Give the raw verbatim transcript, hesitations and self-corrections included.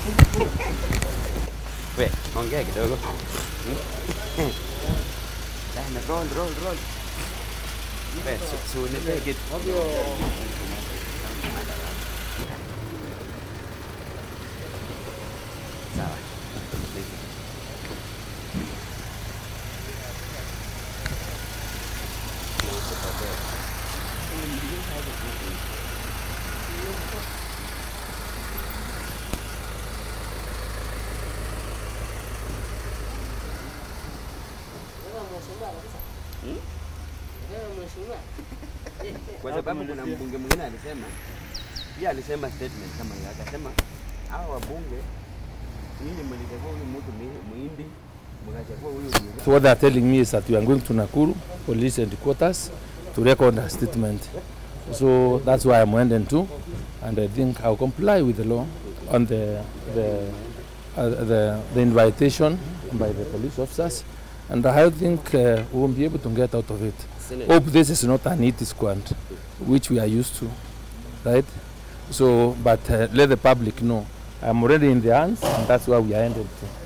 We, ongea kidogo. Dana roll roll roll. We, so nipe kitu. Sawa. Kwa sababu kuna mbunge mwingine alisema, pia alisema statement kama hiyo, akasema hao wabunge nyinyi mlitakuwa huyu mtu muhindi mkachagua huyu. So what they are telling me is that we are going to Nakuru police headquarters to record a statement. So that's why I'm wending to, and I think I'll comply with the law on the the uh, the, the invitation by the police officers, and I think uh, we won't be able to get out of it. Senate. Hope this is not an it squad, which we are used to, right? So, but uh, let the public know I'm already in the hands, and that's why we are ended to.